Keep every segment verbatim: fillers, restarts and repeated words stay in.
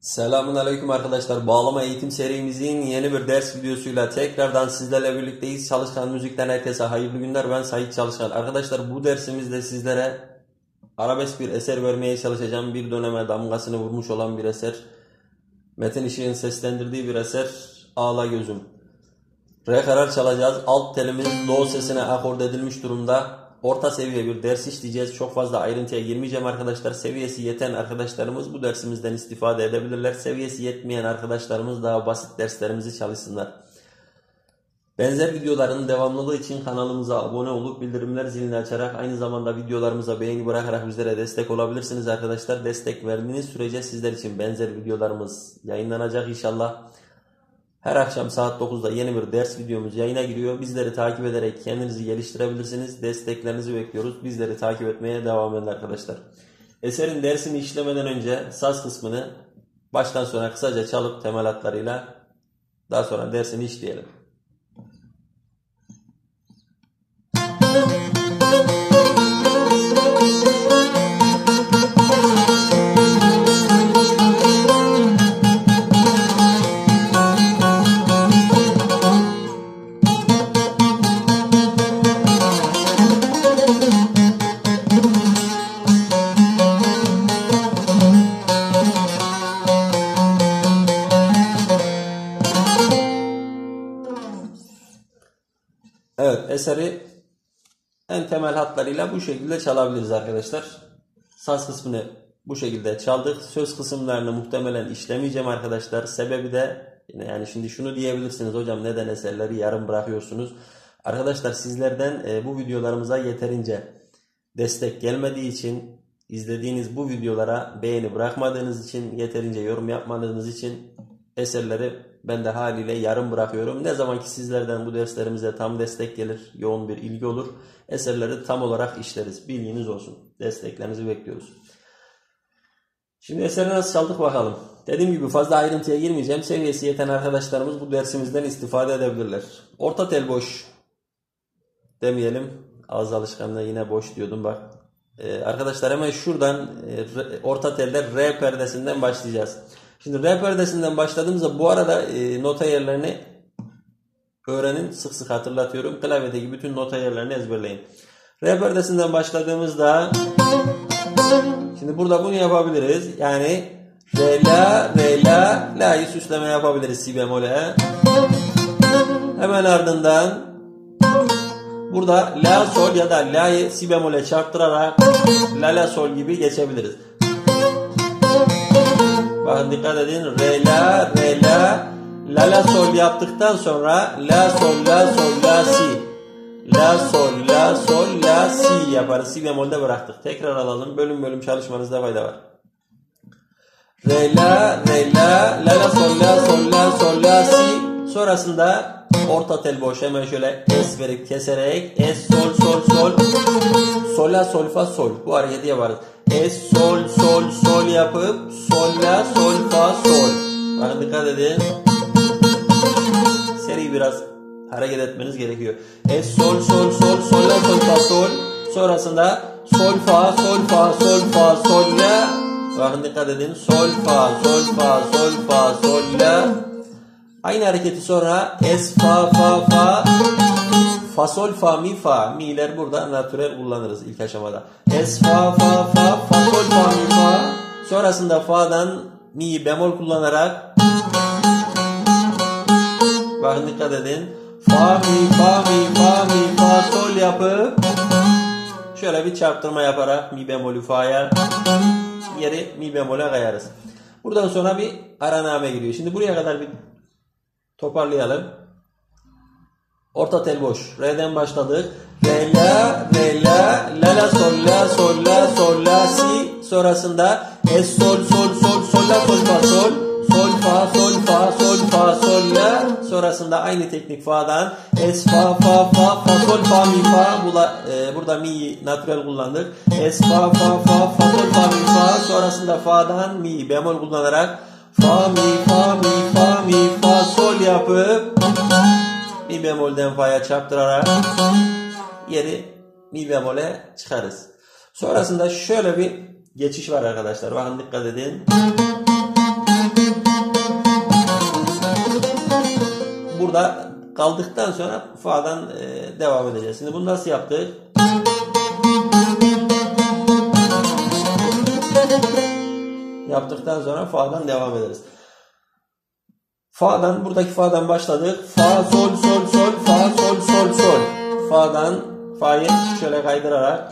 Selamun Aleyküm arkadaşlar. Bağlama eğitim serimizin yeni bir ders videosuyla tekrardan sizlerle birlikteyiz. Çalışkan Müzik'ten herkese hayırlı günler. Ben Sait Çalışkan. Arkadaşlar bu dersimizde sizlere arabesk bir eser vermeye çalışacağım. Bir döneme damgasını vurmuş olan bir eser. Metin Işık'ın seslendirdiği bir eser. Ağla Gözüm. Re karar çalacağız. Alt telimiz do sesine akord edilmiş durumda. Orta seviye bir ders işleyeceğiz. Çok fazla ayrıntıya girmeyeceğim arkadaşlar. Seviyesi yeten arkadaşlarımız bu dersimizden istifade edebilirler. Seviyesi yetmeyen arkadaşlarımız daha basit derslerimizi çalışsınlar. Benzer videoların devamlılığı için kanalımıza abone olup bildirimler zilini açarak aynı zamanda videolarımıza beğeni bırakarak bizlere destek olabilirsiniz arkadaşlar. Destek verdiğiniz sürece sizler için benzer videolarımız yayınlanacak inşallah. Her akşam saat dokuzda yeni bir ders videomuz yayına giriyor. Bizleri takip ederek kendinizi geliştirebilirsiniz. Desteklerinizi bekliyoruz. Bizleri takip etmeye devam edin arkadaşlar. Eserin dersini işlemeden önce saz kısmını baştan sona kısaca çalıp temel hatlarıyla daha sonra dersini işleyelim. Evet, eseri en temel hatlarıyla bu şekilde çalabiliriz arkadaşlar. Saz kısmını bu şekilde çaldık. Söz kısımlarını muhtemelen işlemeyeceğim arkadaşlar. Sebebi de yani şimdi şunu diyebilirsiniz, hocam neden eserleri yarım bırakıyorsunuz? Arkadaşlar sizlerden e, bu videolarımıza yeterince destek gelmediği için, izlediğiniz bu videolara beğeni bırakmadığınız için, yeterince yorum yapmadığınız için eserleri ben de haliyle yarım bırakıyorum. Ne zaman ki sizlerden bu derslerimize tam destek gelir, yoğun bir ilgi olur, eserleri tam olarak işleriz. Bilginiz olsun. Desteklerinizi bekliyoruz. Şimdi eseri nasıl çaldık bakalım. Dediğim gibi fazla ayrıntıya girmeyeceğim. Seviyesi yeten arkadaşlarımız bu dersimizden istifade edebilirler. Orta tel boş demeyelim. Ağız alışkanlığı yine boş diyordum bak. Ee, arkadaşlar hemen şuradan e, orta telde re perdesinden başlayacağız. Şimdi re perdesinden başladığımızda bu arada e, nota yerlerini öğrenin. Sık sık hatırlatıyorum. Klavyedeki bütün nota yerlerini ezberleyin. Re perdesinden başladığımızda şimdi burada bunu yapabiliriz. Yani re la re la la'yı süsleme yapabiliriz si bemole. Hemen ardından burada la sol ya da la'yı si bemole çarptırarak la la sol gibi geçebiliriz. Bakın dikkat edin. Re la re la la la sol yaptıktan sonra la sol la sol la si la sol la sol la si yaparız. Si bemolde bıraktık. Tekrar alalım. Bölüm bölüm çalışmanızda fayda var. Re la re la la la sol la sol la sol la si. Sonrasında orta tel boş hemen şöyle es verip keserek es sol sol sol sol la sol fa sol. Bu hareketi yaparız. Es sol sol sol yapıp sol la sol fa sol. Bakın dikkat edin. Seri biraz hareket etmeniz gerekiyor. Es sol sol sol sol la sol fa sol. Sonrasında sol fa sol fa sol fa sol la. Bakın dikkat edin. Sol fa sol fa sol fa sol la. Aynı hareketi sonra es fa fa fa fa sol fa mi fa. Mi'ler burada natürel kullanırız ilk aşamada. Es fa fa fa fa sol fa mi fa. Sonrasında fa'dan mi'yi bemol kullanarak bakın dikkat edin. Fa mi fa mi fa mi fa sol yapıp şöyle bir çarptırma yaparak mi bemolü fa'ya yeri mi bemole kayarız. Buradan sonra bir araname giriyor. Şimdi buraya kadar bir toparlayalım. Orta tel boş. Re'den başladık. Re la re la la la sol la sol la sol la si. Sonrasında es sol sol sol sol la sol fa sol sol fa sol fa sol fa sol la. Sonrasında aynı teknik fa'dan es fa fa fa fa sol fa mi fa. Bula, e, burada mi'yi natürel kullandık. Es fa fa fa fa sol fa mi fa. Sonrasında fa'dan mi'yi bemol kullanarak fa mi fa mi fa mi fa sol yapıp mi bemolden fa'ya çarptırarak yeri mi bemole çıkarız. Sonrasında şöyle bir geçiş var arkadaşlar. Bakın dikkat edin. burada kaldıktan sonra fa'dan e, devam edeceğiz. Şimdi bunu nasıl yaptık? Yaptıktan sonra fa'dan devam ederiz. Fa'dan, buradaki fa'dan başladık. Fa, sol, sol, sol, fa, sol, sol, sol. Fa'dan fa'yı şöyle kaydırarak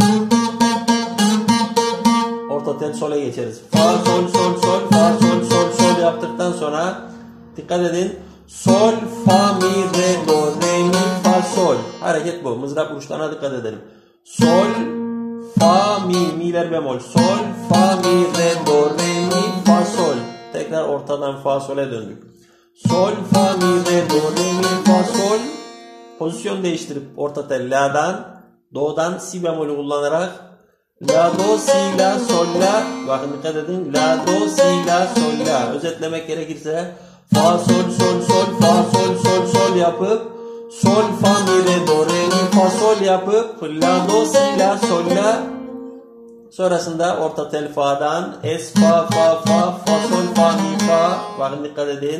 orta tel sol'e geçeriz. Fa, sol, sol, sol, fa, sol, sol, sol yaptıktan sonra dikkat edin. Sol, fa, mi, re, do, re, mi, fa, sol. Hareket bu. Mızrap vuruşlarına dikkat edelim. Sol, fa, mi, mi'ler bemol. Sol, fa, mi, re, do, re, mi, fa, sol. Tekrar ortadan fa, sol'e döndük. Sol, fa, mi, re, do, re, mi, fa, sol. Pozisyon değiştirip orta tel la'dan, do'dan si bemolü kullanarak la, do, si, la, sol, la. Bakın dikkat edin. La, do, si, la, sol, la. Özetlemek gerekirse fa, sol, sol, sol, fa, sol, sol, sol yapıp sol, fa, mi, re, do, re, mi, fa, sol yapıp la, do, si, la, sol, la. Sonrasında orta tel fa'dan es, fa, fa, fa, fa, sol, fa, mi, fa. Bakın dikkat edin.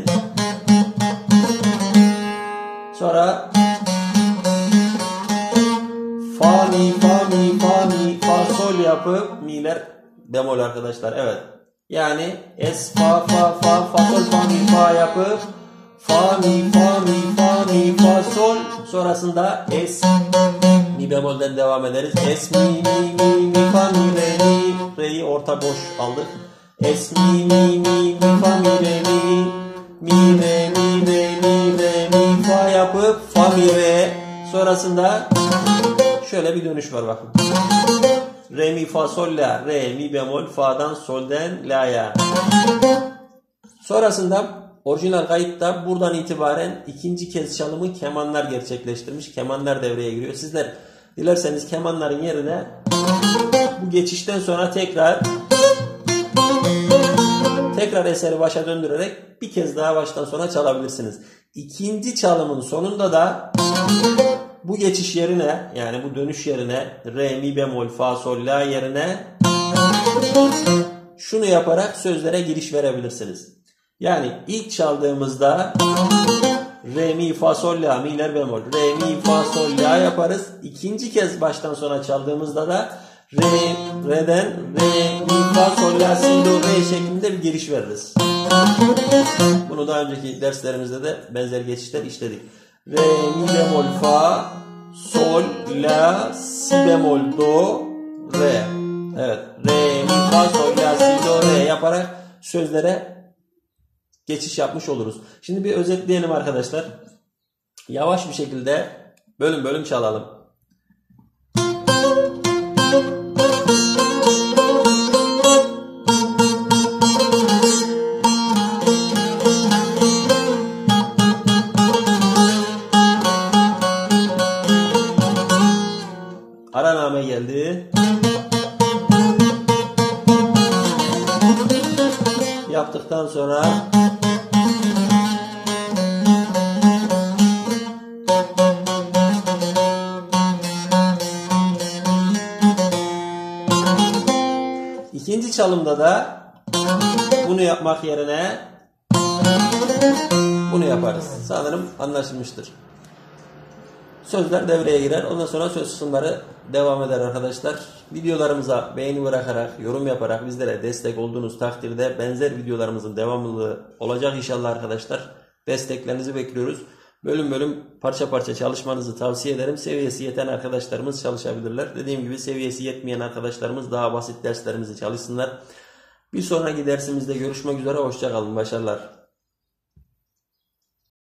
Sonra fa, mi, fa, mi, fa, mi, fa, sol yapıp mi'ler bemol arkadaşlar. Evet. Yani es, fa, fa, fa, fa, sol, fa, mi, fa yapıp fa, mi, fa, mi, fa, mi, fa, sol. Sonrasında es, mi bemolden devam ederiz. Es, mi, mi, mi, mi, fa, mi, re, mi. Re'yi orta boş aldık. Es, mi, mi, mi, mi, fa, mi, re, mi. Mi, re, mi, re, mi, re, mi, fa yapıp fa, mi, re. Sonrasında şöyle bir dönüş var bakın. Re, mi, fa, sol, la. Re, mi bemol, fa'dan, sol'den, la'ya. Sonrasında orijinal kayıtta buradan itibaren ikinci kez çalımı kemanlar gerçekleştirmiş. Kemanlar devreye giriyor. Sizler dilerseniz kemanların yerine bu geçişten sonra tekrar tekrar eseri başa döndürerek bir kez daha baştan sona çalabilirsiniz. İkinci çalımın sonunda da bu geçiş yerine, yani bu dönüş yerine re, mi bemol, fa, sol, la yerine şunu yaparak sözlere giriş verebilirsiniz. Yani ilk çaldığımızda re, mi, fa, sol, la, mi'ler bemol, re, mi, fa, sol, la yaparız. İkinci kez baştan sona çaldığımızda da re, re'den re, mi, fa, sol, la, si, do, re şeklinde bir giriş veririz. Bunu daha önceki derslerimizde de benzer geçişler işledik. Re, mi bemol, fa, sol, la, si bemol, do, re. Evet. Re, mi, fa, sol, la, si, do, re yaparak sözlere geçiş yapmış oluruz. Şimdi bir özetleyelim arkadaşlar. Yavaş bir şekilde bölüm bölüm çalalım. Araname geldi. Yaptıktan sonra ikinci çalımda da bunu yapmak yerine bunu yaparız. Sanırım anlaşılmıştır. Sözler devreye girer. Ondan sonra söz kısımları devam eder arkadaşlar. Videolarımıza beğeni bırakarak, yorum yaparak bizlere destek olduğunuz takdirde benzer videolarımızın devamlılığı olacak inşallah arkadaşlar. Desteklerinizi bekliyoruz. Bölüm bölüm parça parça çalışmanızı tavsiye ederim. Seviyesi yeten arkadaşlarımız çalışabilirler. Dediğim gibi seviyesi yetmeyen arkadaşlarımız daha basit derslerimizi çalışsınlar. Bir sonraki dersimizde görüşmek üzere. Hoşça kalın. Başarılar.